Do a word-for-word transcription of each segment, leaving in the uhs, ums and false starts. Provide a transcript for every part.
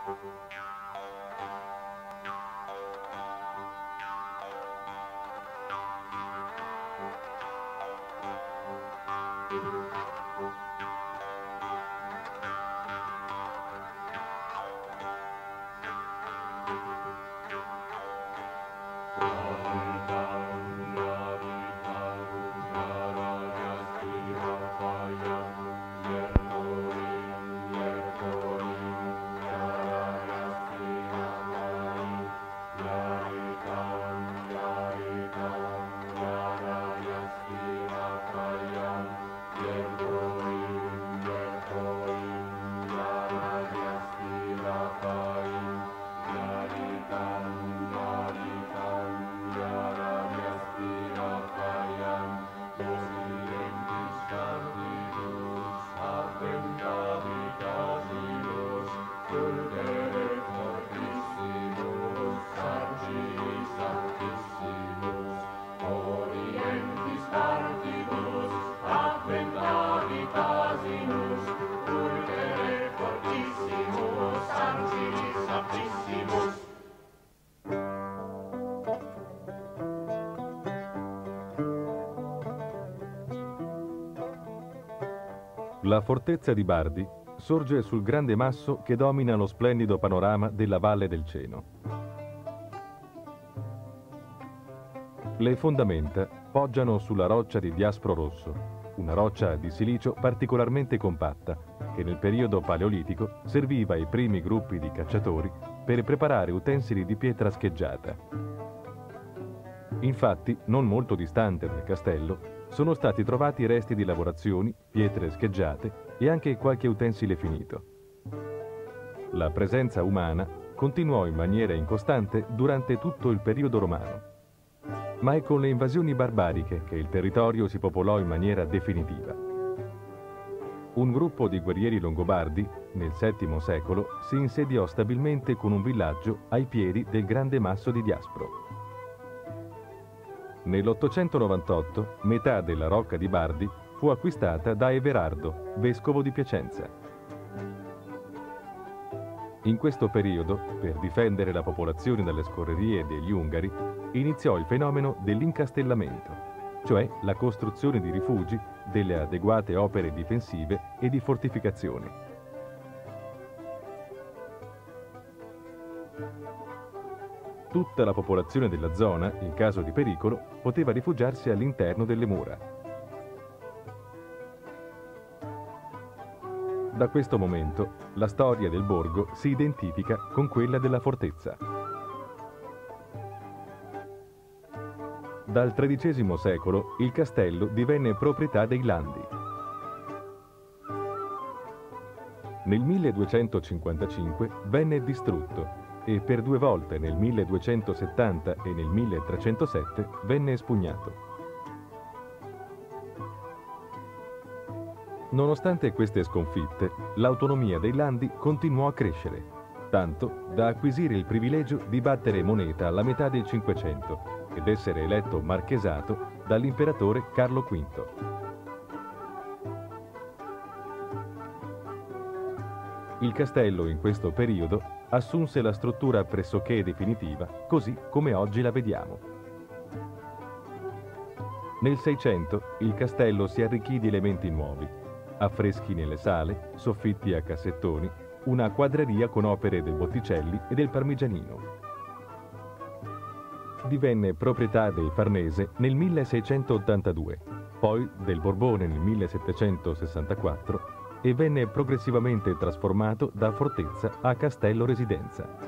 La fortezza di Bardi sorge sul grande masso che domina lo splendido panorama della Valle del Ceno. Le fondamenta poggiano sulla roccia di Diaspro Rosso, una roccia di silicio particolarmente compatta che nel periodo paleolitico serviva ai primi gruppi di cacciatori per preparare utensili di pietra scheggiata. Infatti, non molto distante dal castello, sono stati trovati resti di lavorazioni, pietre scheggiate e anche qualche utensile finito. La presenza umana continuò in maniera incostante durante tutto il periodo romano, ma è con le invasioni barbariche che il territorio si popolò in maniera definitiva. Un gruppo di guerrieri longobardi, nel settimo secolo, si insediò stabilmente con un villaggio ai piedi del grande masso di Diaspro. Nell'ottocentonovantotto, metà della Rocca di Bardi fu acquistata da Everardo, vescovo di Piacenza. In questo periodo, per difendere la popolazione dalle scorrerie degli Ungari, iniziò il fenomeno dell'incastellamento, cioè la costruzione di rifugi, delle adeguate opere difensive e di fortificazioni. Tutta la popolazione della zona, in caso di pericolo, poteva rifugiarsi all'interno delle mura. Da questo momento, la storia del borgo si identifica con quella della fortezza. Dal tredicesimo secolo il castello divenne proprietà dei Landi. Nel milleduecentocinquantacinque venne distrutto e per due volte nel milleduecentosettanta e nel milletrecentosette venne espugnato. Nonostante queste sconfitte, l'autonomia dei Landi continuò a crescere, tanto da acquisire il privilegio di battere moneta alla metà del Cinquecento ed essere eletto marchesato dall'imperatore Carlo quinto. Il castello in questo periodo assunse la struttura pressoché definitiva, così come oggi la vediamo. Nel Seicento il castello si arricchì di elementi nuovi, affreschi nelle sale, soffitti a cassettoni, una quadreria con opere del Botticelli e del Parmigianino. Divenne proprietà dei Farnese nel milleseicentottantadue, poi del Borbone nel millesettecentosessantaquattro e venne progressivamente trasformato da fortezza a castello residenza.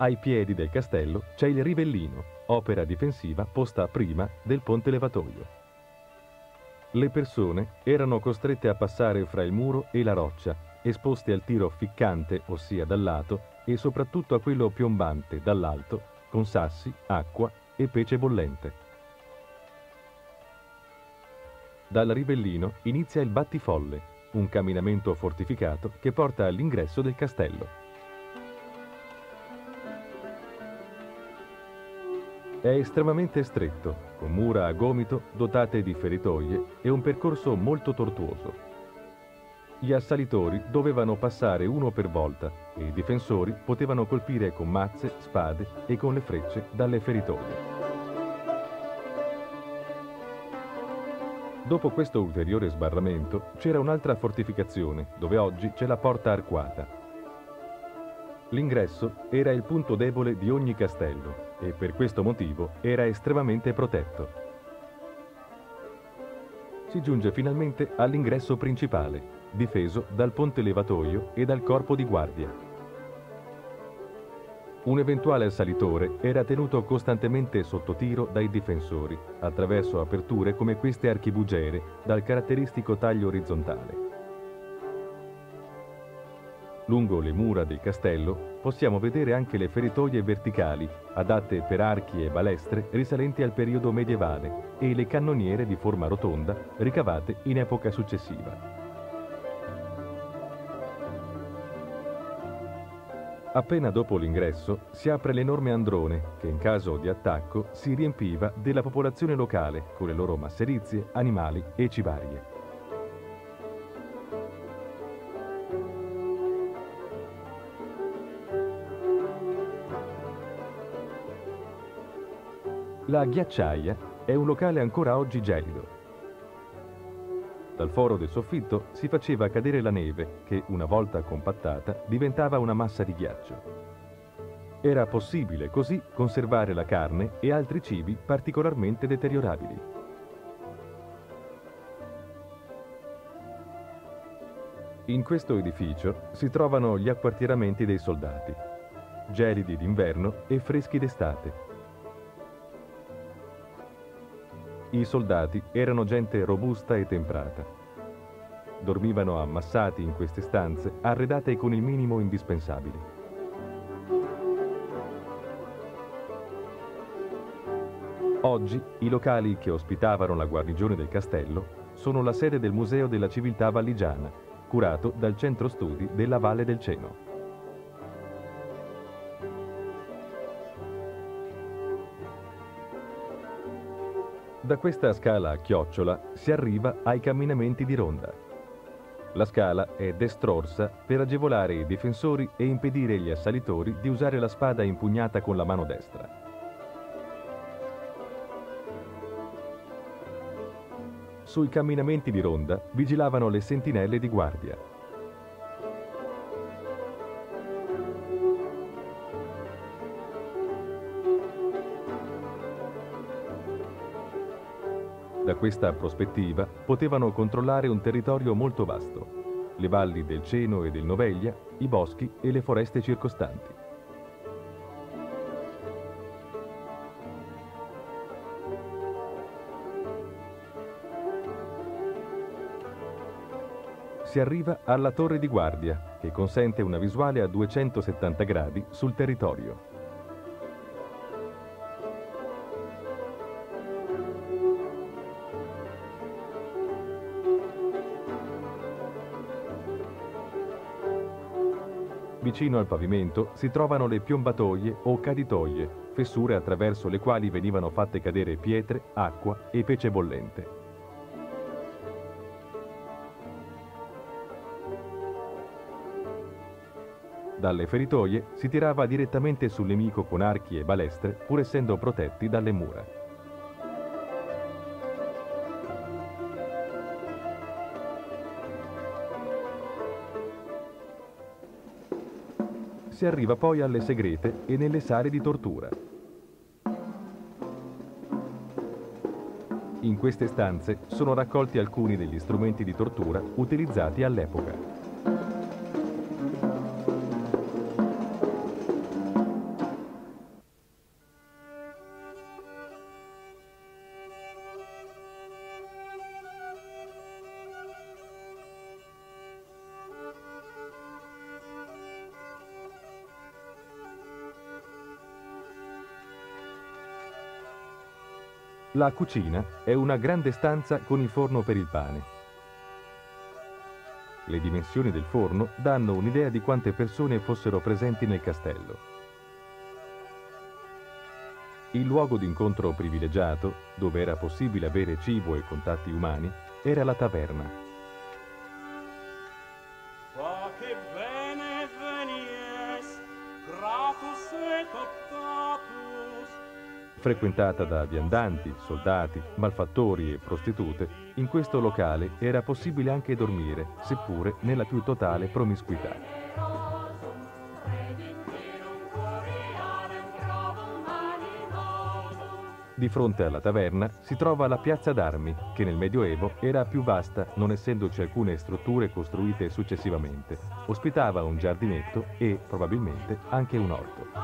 Ai piedi del castello c'è il Rivellino, opera difensiva posta prima del ponte levatoio. Le persone erano costrette a passare fra il muro e la roccia, esposte al tiro ficcante, ossia dal lato, e soprattutto a quello piombante, dall'alto, con sassi, acqua e pece bollente. Dal Rivellino inizia il Battifolle, un camminamento fortificato che porta all'ingresso del castello. È estremamente stretto, con mura a gomito dotate di feritoie e un percorso molto tortuoso. Gli assalitori dovevano passare uno per volta e i difensori potevano colpire con mazze, spade e con le frecce dalle feritoie. Dopo questo ulteriore sbarramento c'era un'altra fortificazione, dove oggi c'è la porta arcuata. L'ingresso era il punto debole di ogni castello e per questo motivo era estremamente protetto. Si giunge finalmente all'ingresso principale, difeso dal ponte levatoio e dal corpo di guardia. Un eventuale assalitore era tenuto costantemente sotto tiro dai difensori, attraverso aperture come queste archibugiere dal caratteristico taglio orizzontale. Lungo le mura del castello possiamo vedere anche le feritoie verticali, adatte per archi e balestre risalenti al periodo medievale, e le cannoniere di forma rotonda ricavate in epoca successiva. Appena dopo l'ingresso si apre l'enorme androne che in caso di attacco si riempiva della popolazione locale con le loro masserizie, animali e cibarie. La Ghiacciaia è un locale ancora oggi gelido. Dal foro del soffitto si faceva cadere la neve che, una volta compattata, diventava una massa di ghiaccio. Era possibile così conservare la carne e altri cibi particolarmente deteriorabili. In questo edificio si trovano gli acquartieramenti dei soldati, gelidi d'inverno e freschi d'estate. I soldati erano gente robusta e temprata. Dormivano ammassati in queste stanze arredate con il minimo indispensabile. Oggi i locali che ospitavano la guarnigione del castello sono la sede del Museo della Civiltà Valligiana, curato dal Centro Studi della Valle del Ceno. Da questa scala a chiocciola si arriva ai camminamenti di ronda. La scala è destrorsa per agevolare i difensori e impedire agli assalitori di usare la spada impugnata con la mano destra. Sui camminamenti di ronda vigilavano le sentinelle di guardia. Da questa prospettiva potevano controllare un territorio molto vasto, le valli del Ceno e del Noveglia, i boschi e le foreste circostanti. Si arriva alla torre di guardia, che consente una visuale a duecentosettanta gradi sul territorio. Vicino al pavimento si trovano le piombatoie o caditoie, fessure attraverso le quali venivano fatte cadere pietre, acqua e pece bollente. Dalle feritoie si tirava direttamente sul nemico con archi e balestre, pur essendo protetti dalle mura. Si arriva poi alle segrete e nelle sale di tortura. In queste stanze sono raccolti alcuni degli strumenti di tortura utilizzati all'epoca. La cucina è una grande stanza con il forno per il pane. Le dimensioni del forno danno un'idea di quante persone fossero presenti nel castello. Il luogo d'incontro privilegiato, dove era possibile avere cibo e contatti umani, era la taverna. Fa che bene venies, gratus et optatus. Frequentata da viandanti, soldati, malfattori e prostitute, in questo locale era possibile anche dormire, seppure nella più totale promiscuità. Di fronte alla taverna si trova la piazza d'armi, che nel Medioevo era più vasta, non essendoci alcune strutture costruite successivamente. Ospitava un giardinetto e, probabilmente, anche un orto.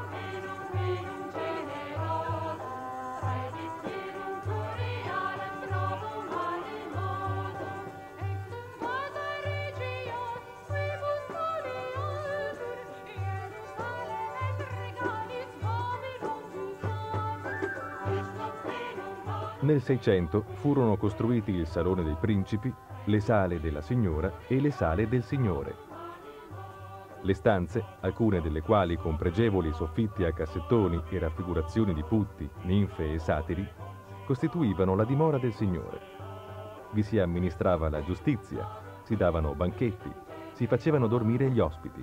Nel Seicento furono costruiti il Salone dei Principi, le sale della Signora e le sale del Signore. Le stanze, alcune delle quali con pregevoli soffitti a cassettoni e raffigurazioni di putti, ninfe e satiri, costituivano la dimora del Signore. Vi si amministrava la giustizia, si davano banchetti, si facevano dormire gli ospiti.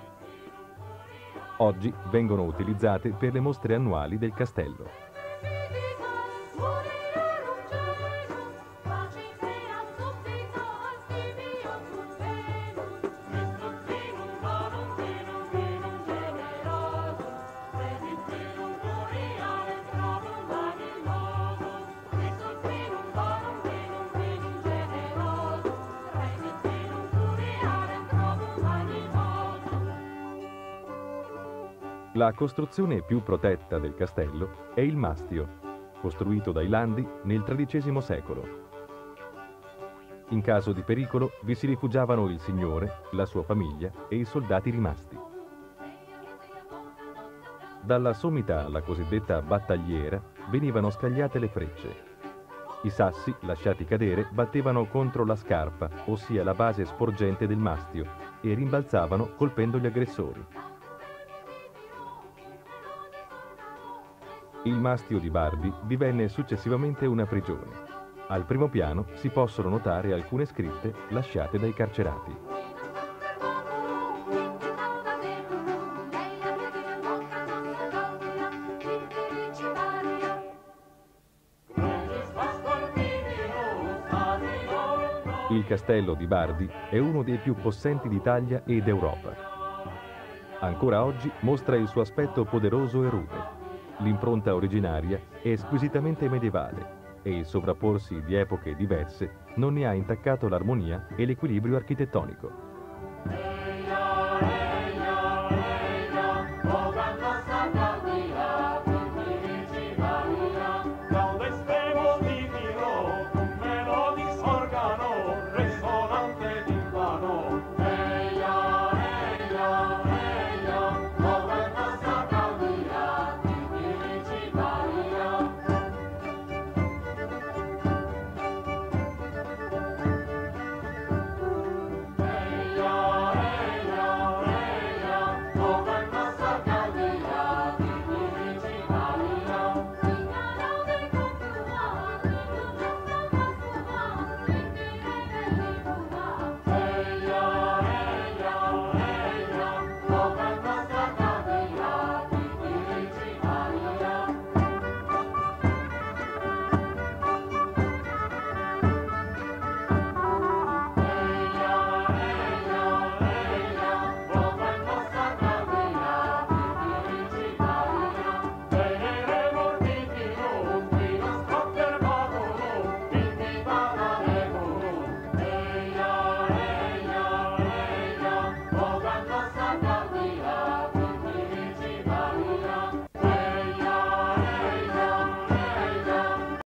Oggi vengono utilizzate per le mostre annuali del castello. La costruzione più protetta del castello è il mastio, costruito dai Landi nel tredicesimo secolo. In caso di pericolo vi si rifugiavano il signore, la sua famiglia e i soldati rimasti. Dalla sommità alla cosiddetta battagliera venivano scagliate le frecce. I sassi, lasciati cadere, battevano contro la scarpa, ossia la base sporgente del mastio, e rimbalzavano colpendo gli aggressori. Il mastio di Bardi divenne successivamente una prigione. Al primo piano si possono notare alcune scritte lasciate dai carcerati. Il castello di Bardi è uno dei più possenti d'Italia e d'Europa. Ancora oggi mostra il suo aspetto poderoso e rude. L'impronta originaria è squisitamente medievale e il sovrapporsi di epoche diverse non ne ha intaccato l'armonia e l'equilibrio architettonico.